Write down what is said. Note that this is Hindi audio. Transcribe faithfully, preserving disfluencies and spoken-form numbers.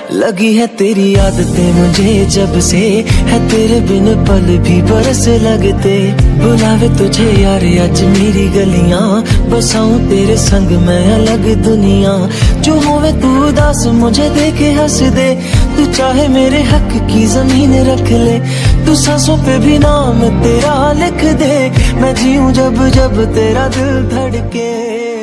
लगी है तेरी आदतें मुझे जब से, है तेरे बिन पल भी बरस लगते। बुलावे तुझे यार आज मेरी गलियां, बसाऊं तेरे संग मैं अलग दुनिया। जो होवे तू उदास मुझे देखे हंस दे, तू चाहे मेरे हक की जमीन रख ले। तू सांसों पे भी नाम तेरा लिख दे, मैं जीऊं जब जब तेरा दिल धड़के।